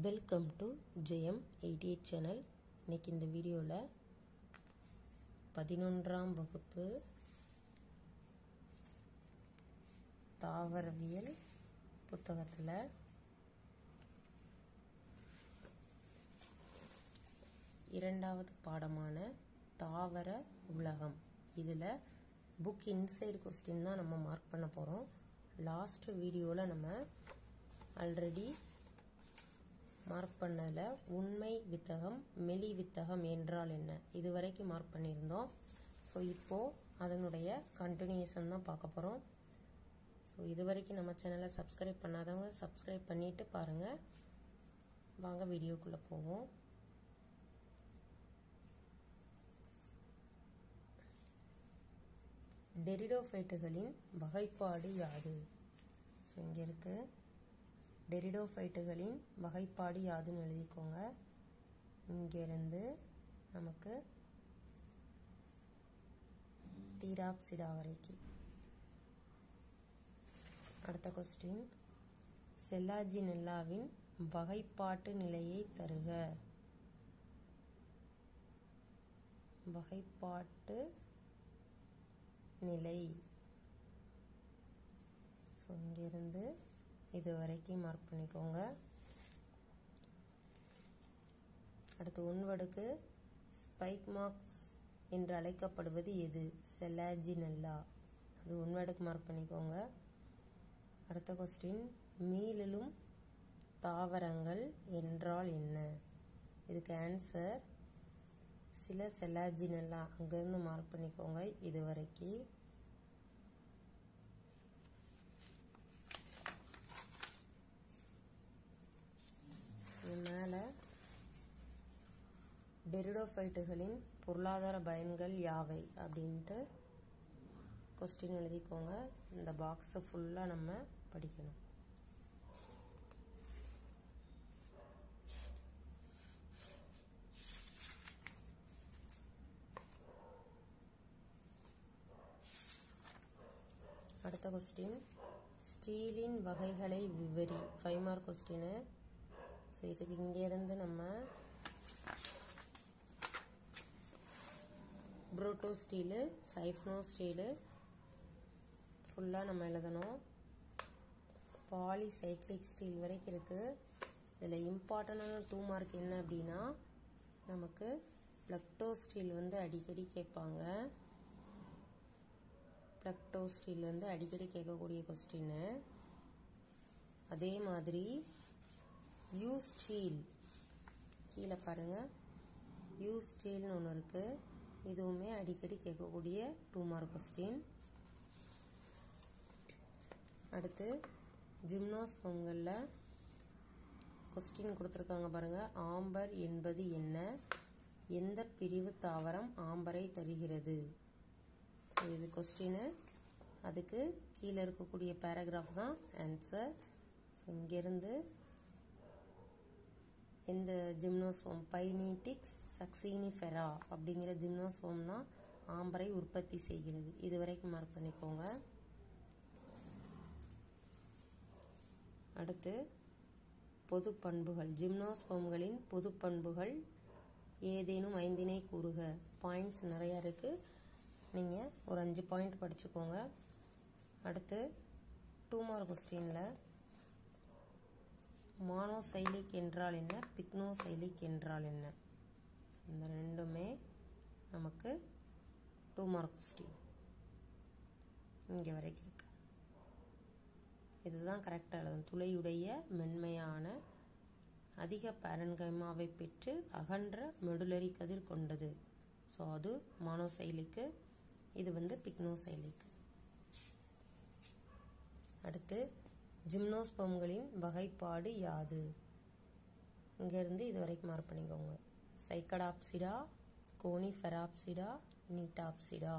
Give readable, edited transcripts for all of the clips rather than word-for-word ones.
Welcome to JM88 channel. இன்னைக்கு இந்த வீடியோவில் 11ஆம் வகுப்பு தாவரவியல் புத்தகத்தில் இரண்டாவது பாடமான தாவர உலகம் இதில் புக் இன்சைடு கொஸ்டின் தான் நம்ம மார்க் பண்ண போகிறோம். லாஸ்ட் வீடியோவில் நம்ம ஆல்ரெடி மார்க் பண்ணதில் உண்மை வித்தகம் மெலி வித்தகம் என்றால் என்ன இதுவரைக்கும் மார்க் பண்ணியிருந்தோம். ஸோ இப்போது அதனுடைய கண்டினியூஷன் தான் பார்க்க போகிறோம். ஸோ இதுவரைக்கும் நம்ம சேனலை சப்ஸ்கிரைப் பண்ணாதவங்க சப்ஸ்கிரைப் பண்ணிவிட்டு பாருங்கள். வாங்க வீடியோக்குள்ளே போவோம். டெரிடோஃபைட்டுகளின் வகைப்பாடு யாது? ஸோ இங்கே இருக்குது, டெரிடோஃபைட்டுகளின் வகைப்பாடு யாதுன்னு எழுதிக்கோங்க. இங்கேருந்து நமக்கு டீராப்சிடா வரைக்கும். அடுத்த கொஸ்டின், செல்லாஜினெல்லாவின் வகைப்பாட்டு நிலையை தருக. வகைப்பாட்டு நிலை. ஸோ இங்கேருந்து இது வரைக்கும் மார்க் பண்ணிக்கோங்க. அடுத்து ஒன்வடுக்கு ஸ்பைக் மார்க்ஸ் என்று அழைக்கப்படுவது எது? செல்லாஜினெல்லா. அது ஒன்வடுக்கு மார்க் பண்ணிக்கோங்க. அடுத்த கொஸ்டின், மீளெழும் தாவரங்கள் என்றால் என்ன? இதுக்கு ஆன்சர் சில செல்லாஜினெல்லா. அங்கேருந்து மார்க் பண்ணிக்கோங்க இது வரைக்கும். மேலே டெரிடோஃபைட்டுகளின் பொருளாதார பயன்கள் யாவை அப்படின்ட்டு கொஸ்டின் எழுதிக்கோங்க. இந்த பாக்ஸை ஃபுல்லாக நம்ம படிக்கணும். அடுத்த கொஸ்டின், ஸ்டீலின் வகைகளை விவரி. 5 மார்க் கொஸ்டின். ஸோ இதுக்கு இங்கேருந்து நம்ம புரோட்டோ ஸ்டீலு, சைஃப்னோ ஸ்டீலு ஃபுல்லாக நம்ம எழுதணும். பாலிசைக்ளிக் ஸ்டீல் வரைக்கும் இருக்குது. இதில் இம்பார்ட்டண்டான 2 மார்க் என்ன அப்படின்னா, நமக்கு பிளக்டோ ஸ்டீல் அடிக்கடி கேட்பாங்க. பிளக்டோ ஸ்டீல் அடிக்கடி கேட்கக்கூடிய கொஸ்டின். அதே மாதிரி யூ ஸ்டீல் கீழே பாருங்கள், யூ ஸ்டீல்னு ஒன்று இருக்குது. இதுவுமே அடிக்கடி கேட்கக்கூடிய 2 மார்க் கொஸ்டின். அடுத்து ஜிம்னோஸ்பம்களில் கொஸ்டின் கொடுத்துருக்காங்க பாருங்கள். ஆம்பர் என்பது என்ன? எந்த பிரிவு தாவரம் ஆம்பரை தருகிறது? ஸோ இது கொஸ்டின். அதுக்கு கீழே இருக்கக்கூடிய பேராகிராஃப் தான் ஆன்சர். ஸோ இங்கேருந்து இந்த ஜிம்னோஸ்பம் பைனீட்டிக்ஸ் சக்சீனிஃபெரா அப்படிங்கிற ஜிம்னோஸ்பம் தான் ஆம்பரை உற்பத்தி செய்கிறது. இது வரைக்கும் மார்க் பண்ணிக்கோங்க. அடுத்து பொது பண்புகள். ஜிம்னோஸ்பம்களின் பொது பண்புகள் ஏதேனும் 5 கூறுக. பாயிண்ட்ஸ் நிறையா இருக்குது, நீங்கள் ஒரு 5 பாயிண்ட் படிச்சுக்கோங்க. அடுத்து 2 மார்க் கொஸ்டினில் மானோசைலிக் என்றால் என்ன, பிக்னோசைலிக் என்றால் என்ன? இந்த ரெண்டுமே நமக்கு 2 மார்க் கொஸ்டின் இங்கே வரைக்கும் இருக்கு. இதுதான் கரெக்டாக எழுதணும். துளையுடைய மென்மையான அதிக பாரன்கைமாவை பெற்று அகன்ற மெடுலரி கதிர் கொண்டது. ஸோ அது மானோசைலிக்கு. இது பிக்னோசைலிக். அடுத்து ஜிம்னோஸ்பம்களின் வகைப்பாடு யாது? இங்கேருந்து இது வரைக்கும் மார்க் பண்ணிக்கோங்க. சைக்கடாப்சிடா, கோனிஃபெராப்சிடா, நீட்டாப்சிடா.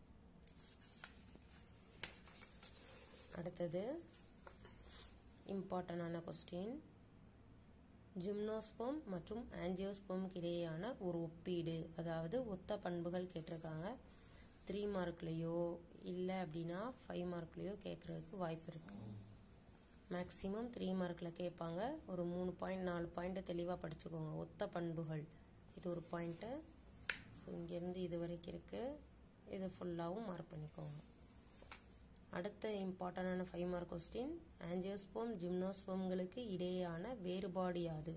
அடுத்தது இம்பார்ட்டண்டான கொஸ்டின், ஜிம்னோஸ்பம் மற்றும் ஆஞ்சியோஸ்பம்க்கு இடையேயான ஒரு ஒப்பீடு, அதாவது ஒத்த பண்புகள் கேட்டிருக்காங்க. 3 மார்க்லேயோ இல்லை அப்படின்னா 5 மார்க்லேயோ கேட்குறதுக்கு வாய்ப்பு இருக்குது. மேக்ஸிமம் 3 மார்க்கில் கேட்பாங்க. ஒரு 3 பாயிண்ட் 4 பாயிண்ட்டு தெளிவாக படிச்சுக்கோங்க. ஒத்த பண்புகள் இது ஒரு பாயிண்ட்டு. ஸோ இங்கேருந்து இது வரைக்கும் இருக்குது. இது ஃபுல்லாகவும் மார்க் பண்ணிக்கோங்க. அடுத்த இம்பார்ட்டண்டான 5 மார்க் கொஸ்டின், ஆஞ்சியோஸ்போம் ஜிம்னோஸ்போம்களுக்கு இடையேயான வேறுபாடு யாது?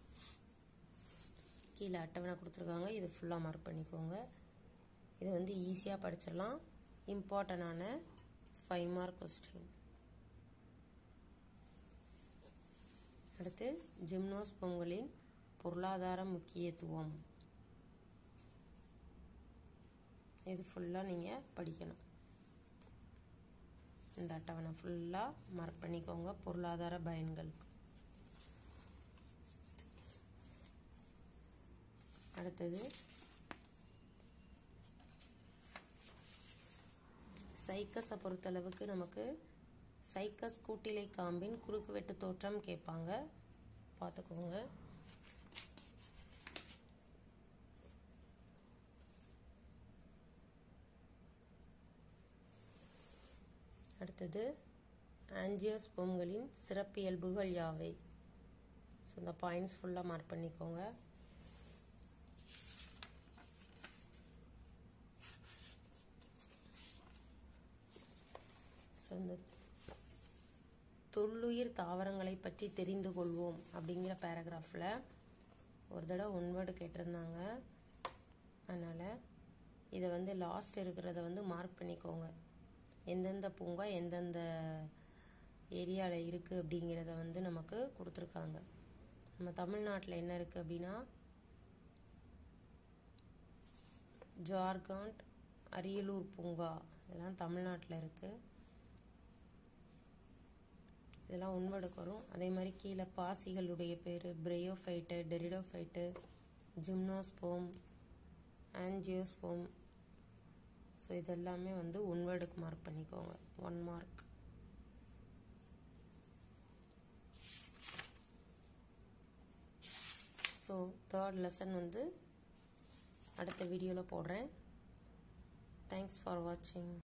கீழே அட்டவணை கொடுத்துருக்காங்க. இது ஃபுல்லாக மார்க் பண்ணிக்கோங்க. இது வந்து ஈஸியாக படிச்சிடலாம். இம்பார்ட்டண்டான 5 மார்க் கொஸ்டின். அடுத்து ஜிம்னோஸ்போம்களின் பொருளாதார முக்கியத்துவம். இது ஃபுல்லாக நீங்கள் படிக்கணும். இந்த அட்டவணை ஃபுல்லாக மார்க் பண்ணிக்கோங்க. பொருளாதார பயன்கள். அடுத்தது சைக்கஸை பொறுத்தளவுக்கு நமக்கு சைக்கஸ் கூட்டிலை காம்பின் குறுக்குவெட்டு தோற்றம் கேட்பாங்க. பார்த்துக்கோங்க. அடுத்தது ஆஞ்சியோஸ்போம்களின் சிறப்பியல்புகள் யாவை? ஸோ இந்த பாயிண்ட்ஸ் ஃபுல்லாக மார்க் பண்ணிக்கோங்க. ஸோ இந்த தொல்லுயிர் தாவரங்களை பற்றி தெரிந்து கொள்வோம் அப்படிங்கிற பேராகிராஃபில் ஒரு தடவை ஒன்வேர்டு கேட்டிருந்தாங்க. அதனால் இதை வந்து லாஸ்ட் இருக்கிறத வந்து மார்க் பண்ணிக்கோங்க. எந்தெந்த பூங்கா எந்தெந்த ஏரியாவில் இருக்குது அப்படிங்கிறத வந்து நமக்கு கொடுத்துருக்காங்க. நம்ம தமிழ்நாட்டில் என்ன இருக்குது அப்படின்னா ஜார்க்கண்ட், அரியலூர் பூங்கா இதெல்லாம் தமிழ்நாட்டில் இருக்குது. இதெல்லாம் ஒன்வேர்டுக்கு வரும். அதே மாதிரி கீழே பாசிகளுடைய பேர் bryophyte, pteridophyte, gymnosperm, angiosperm. So இதெல்லாமே வந்து ஒன்வேர்டுக்கு மார்க் பண்ணிக்கோங்க. 1 மார்க். ஸோ 3rd லெசன் வந்து அடுத்த வீடியோவில் போடுறேன். தேங்க்ஸ் ஃபார் வாட்சிங்.